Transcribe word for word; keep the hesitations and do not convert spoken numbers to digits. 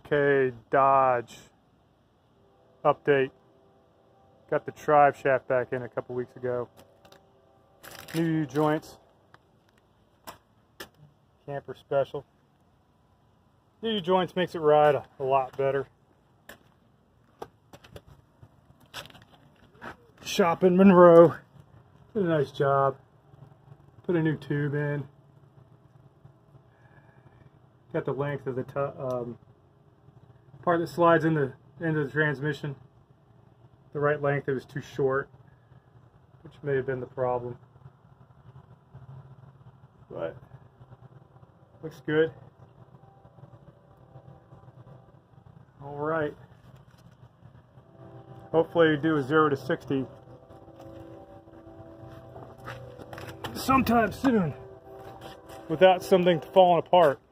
Okay, Dodge update. Got the driveshaft back in a couple weeks ago. New U-joints. Camper special. New U-joints makes it ride a, a lot better. Shop in Monroe did a nice job. Put a new tube in. Got the length of the um, part that slides in the end of the transmission. The right length, it was too short, which may have been the problem. But looks good. All right. Hopefully you do a zero to sixty sometime soon without something falling apart.